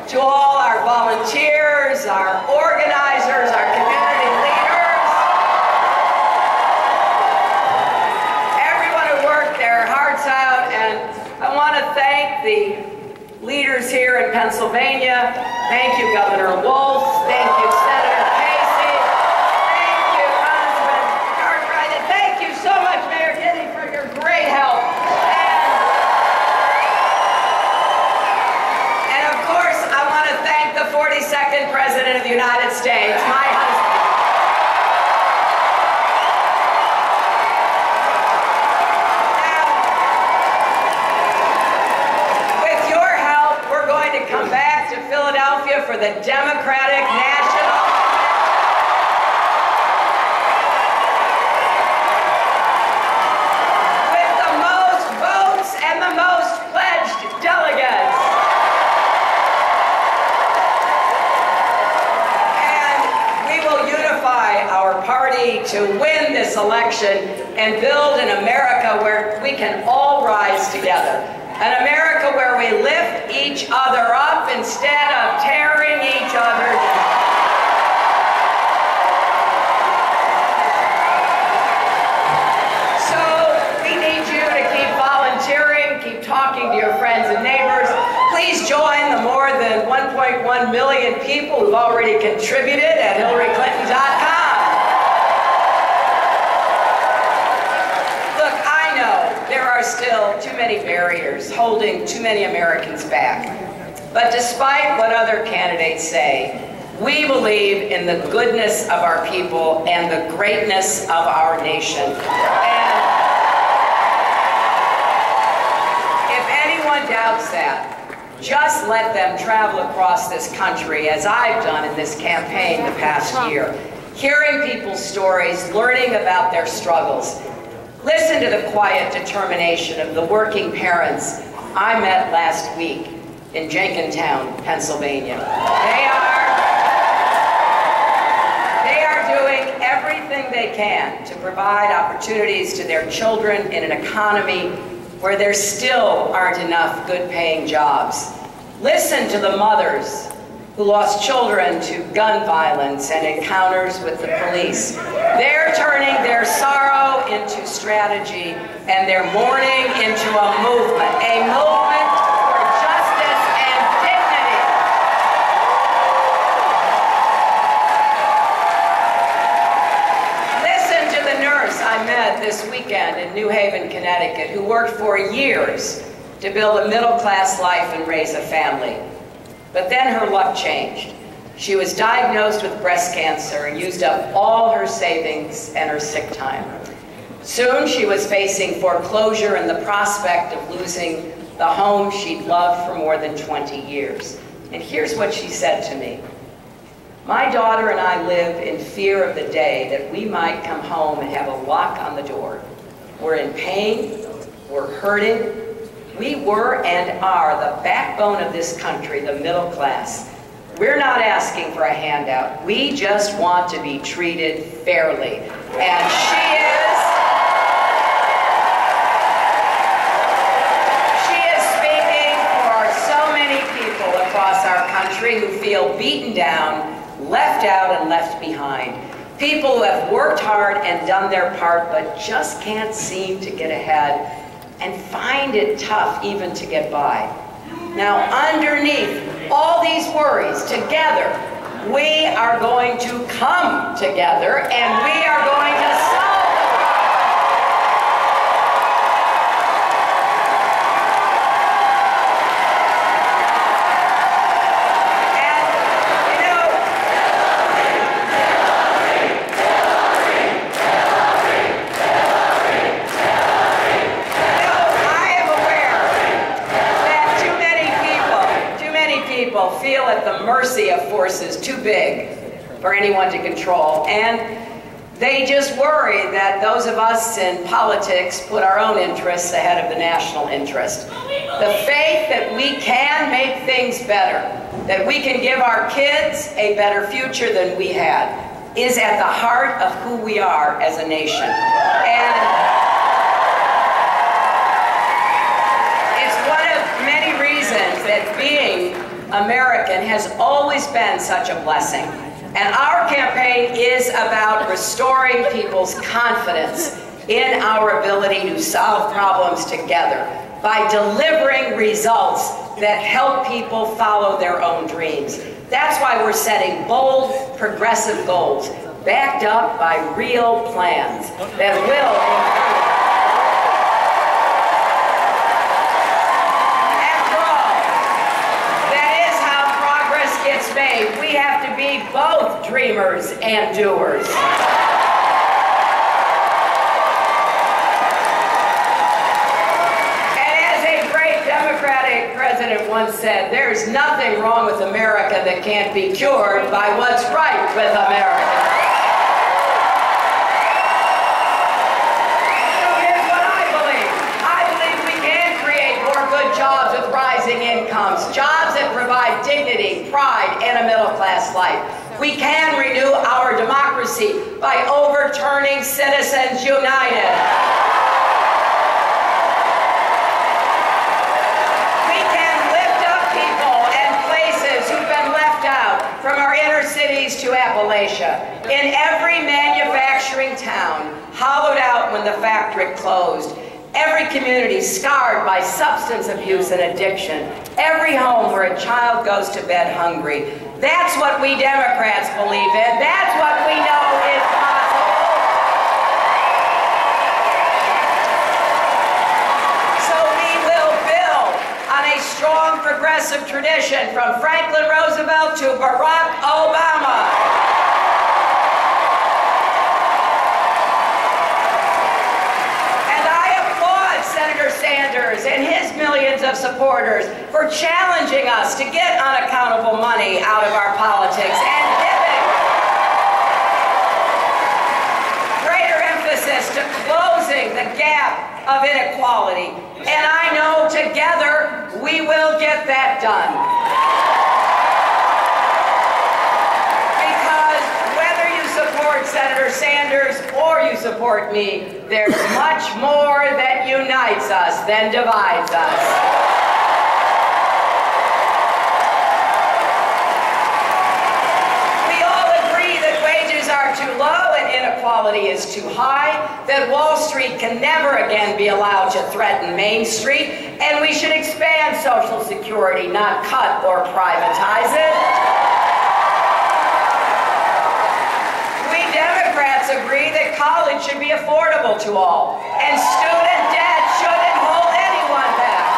to all our volunteers, our organizers, our community leaders, everyone who worked their hearts out, and I want to thank the leaders here in Pennsylvania. Thank you, Governor Wolf. Thank you, Senator Casey. Thank you, Congressman Cartwright. And thank you so much, Mayor Giddy, for your great help. And of course, I want to thank the 42nd President of the United States, my husband. Come back to Philadelphia for the Democratic National with the most votes and the most pledged delegates. And we will unify our party to win this election and build an America where we can all rise together. An America where we lift each other up instead of tearing each other down. So we need you to keep volunteering, keep talking to your friends and neighbors. Please join the more than 1.1 million people who've already contributed at HillaryClinton.com. There are still too many barriers holding too many Americans back. But despite what other candidates say, we believe in the goodness of our people and the greatness of our nation. And if anyone doubts that, just let them travel across this country, as I've done in this campaign the past year, hearing people's stories, learning about their struggles. Listen to the quiet determination of the working parents I met last week in Jenkintown, Pennsylvania. They are doing everything they can to provide opportunities to their children in an economy where there still aren't enough good-paying jobs. Listen to the mothers who lost children to gun violence and encounters with the police. They're turning their sorrow into strategy and their mourning into a movement for justice and dignity. Listen to the nurse I met this weekend in New Haven, Connecticut, who worked for years to build a middle-class life and raise a family. But then her luck changed. She was diagnosed with breast cancer and used up all her savings and her sick time. Soon she was facing foreclosure and the prospect of losing the home she'd loved for more than 20 years. And here's what she said to me. My daughter and I live in fear of the day that we might come home and have a lock on the door. We're in pain, we're hurting. We were and are the backbone of this country, the middle class. We're not asking for a handout. We just want to be treated fairly. And she is speaking for so many people across our country who feel beaten down, left out, and left behind. People who have worked hard and done their part, but just can't seem to get ahead and find it tough even to get by. Now, underneath all these worries, together, we are going to come together and we are going to solve feel at the mercy of forces too big for anyone to control, and they just worry that those of us in politics put our own interests ahead of the national interest. The faith that we can make things better, that we can give our kids a better future than we had, is at the heart of who we are as a nation. And it's one of many reasons that being American has always been such a blessing. And our campaign is about restoring people's confidence in our ability to solve problems together by delivering results that help people follow their own dreams. That's why we're setting bold, progressive goals, backed up by real plans that will improve. After all, that is how progress gets made. We have to be both dreamers and doers. President once said, "There's nothing wrong with America that can't be cured by what's right with America." So here's what I believe. I believe we can create more good jobs with rising incomes, jobs that provide dignity, pride, and a middle-class life. We can renew our democracy by overturning Citizens United. From our inner cities to Appalachia, in every manufacturing town, hollowed out when the factory closed, every community scarred by substance abuse and addiction, every home where a child goes to bed hungry. That's what we Democrats believe in. That's what we know is possible. So we will build on a strong progressive tradition from Franklin Roosevelt to Barack Obama. And I applaud Senator Sanders and his millions of supporters for challenging us to get unaccountable money out of our politics and giving greater emphasis to closing the gap of inequality. And I know together we will get that done. Because whether you support Senator Sanders or you support me, there's much more that unites us than divides us. Too low and inequality is too high, that Wall Street can never again be allowed to threaten Main Street, and we should expand Social Security, not cut or privatize it. We Democrats agree that college should be affordable to all, and student debt shouldn't hold anyone back.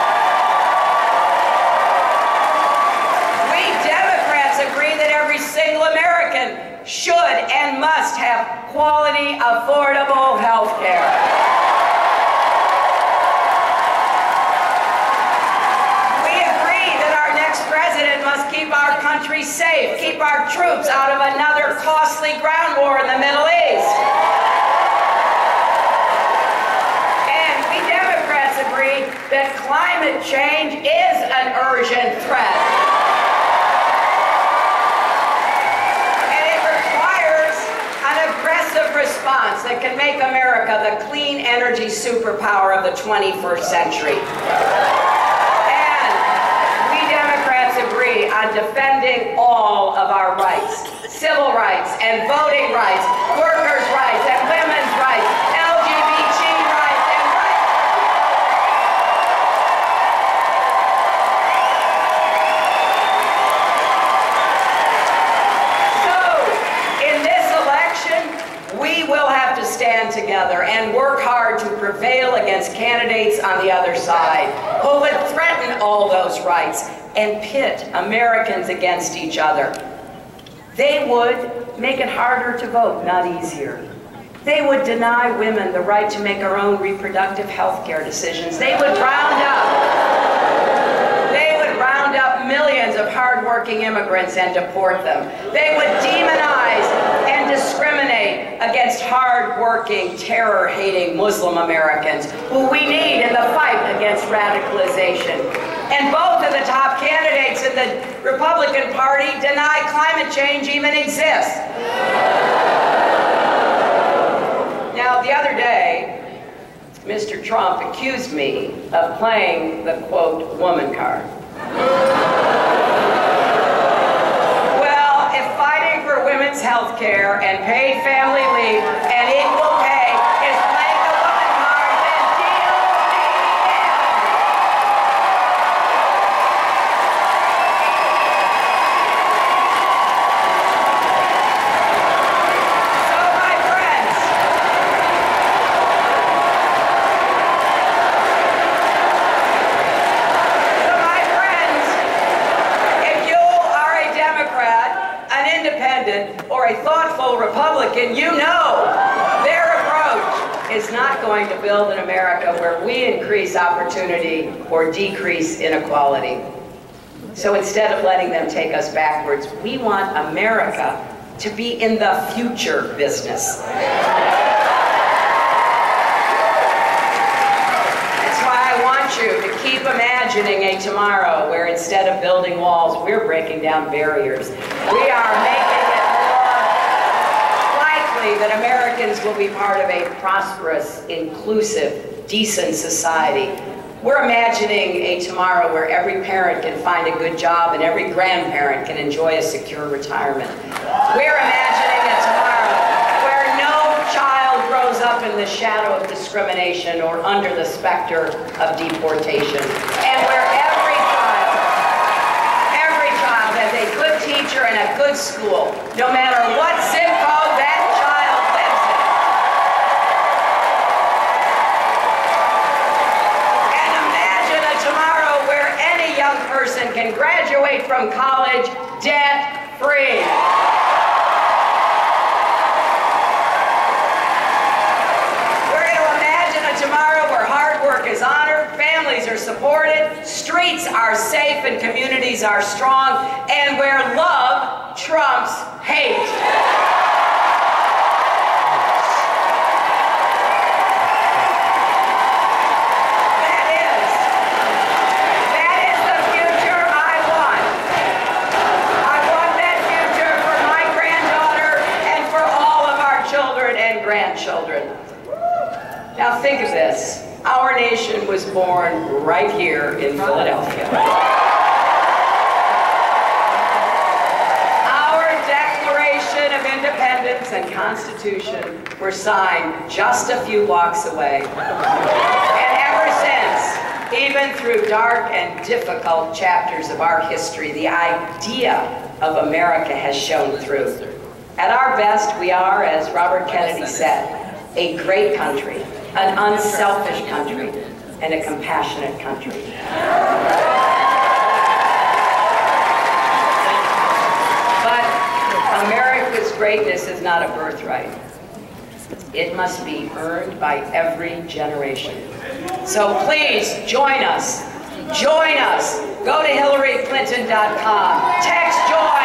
We Democrats agree that every single American should and must have quality, affordable health care. We agree that our next president must keep our country safe, keep our troops out of another costly ground war in the Middle East. And we Democrats agree that climate change is an urgent threat. Response that can make America the clean energy superpower of the 21st century. And we Democrats agree on defending all of our rights, civil rights and voting rights, workers' rights and women's rights, LGBT rights and rights. So, in this election, we will have to stand together and work hard to prevail against candidates on the other side who would threaten all those rights and pit Americans against each other. They would make it harder to vote, not easier. They would deny women the right to make our own reproductive health care decisions. They would round up millions of hardworking immigrants and deport them. They would demonize and discriminate against hard-working, terror-hating Muslim Americans who we need in the fight against radicalization. And both of the top candidates in the Republican Party deny climate change even exists. Now, the other day, Mr. Trump accused me of playing the, quote, woman card. Independent or a thoughtful Republican, you know their approach is not going to build an America where we increase opportunity or decrease inequality. So instead of letting them take us backwards, we want America to be in the future business. That's why I want you to keep imagining a tomorrow where instead of building walls, we're breaking down barriers. We are making it more likely that Americans will be part of a prosperous, inclusive, decent society. We're imagining a tomorrow where every parent can find a good job and every grandparent can enjoy a secure retirement. We're imagining a tomorrow where no child grows up in the shadow of discrimination or under the specter of deportation, and where every child has a good teacher and a good school, no matter what zip code that child lives in. And imagine a tomorrow where any young person can graduate from college debt-free. Is honored, families are supported, streets are safe, and communities are strong, and where love trumps hate. That is the future I want. I want that future for my granddaughter and for all of our children and grandchildren. Now think of this. Our nation was born right here in Philadelphia. Our Declaration of Independence and Constitution were signed just a few blocks away. And ever since, even through dark and difficult chapters of our history, the idea of America has shown through. At our best, we are, as Robert Kennedy said, a great country, an unselfish country, and a compassionate country. But America's greatness is not a birthright. It must be earned by every generation. So please join us. Join us. Go to HillaryClinton.com. Text join.